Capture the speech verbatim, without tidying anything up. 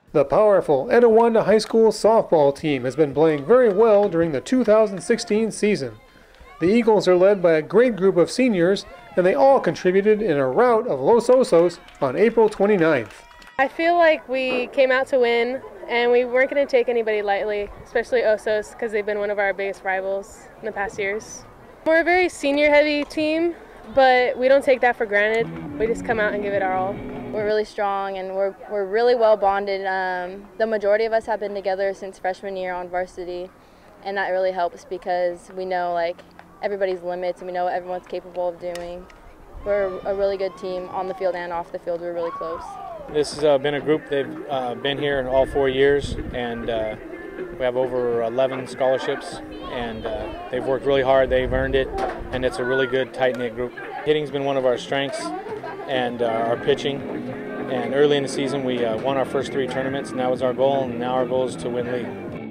The powerful Etiwanda High School softball team has been playing very well during the two thousand sixteen season. The Eagles are led by a great group of seniors, and they all contributed in a rout of Los Osos on April twenty-ninth. I feel like we came out to win, and we weren't going to take anybody lightly, especially Osos, because they've been one of our biggest rivals in the past years. We're a very senior-heavy team, but we don't take that for granted. We just come out and give it our all. We're really strong and we're, we're really well bonded. Um, the majority of us have been together since freshman year on varsity, and that really helps because we know like everybody's limits and we know what everyone's capable of doing. We're a really good team on the field and off the field. We're really close. This has uh, been a group. They've uh, been here in all four years, and uh, we have over eleven scholarships, and uh, they've worked really hard. They've earned it, and it's a really good, tight-knit group. Hitting's been one of our strengths, and uh, our pitching. And early in the season, we uh, won our first three tournaments, and that was our goal, and now our goal is to win league.